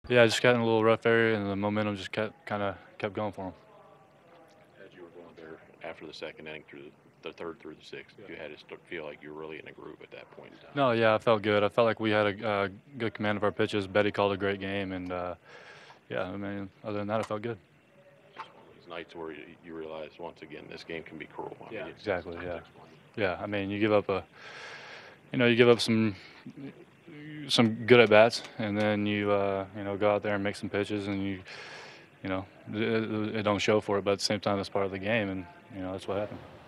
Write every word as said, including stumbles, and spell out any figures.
Yeah, I just got in a little rough area, and the momentum just kept kind of kept going for him. As you were going there after the second inning through the, the third through the sixth, you had to start, feel like you were really in a groove at that point in time. No, yeah, I felt good. I felt like we had a uh, good command of our pitches. Betty called a great game, and uh, yeah, I mean, other than that, I felt good. Just one of these nights where you, you realize once again this game can be cruel. I Yeah, mean, it's, exactly. it's Yeah, explained. yeah. I mean, you give up a, you know, you give up some some good at bats, and then you uh, you know go out there and make some pitches, and you you know it, it don't show for it, but at the same time, it's part of the game, and you know that's what happened.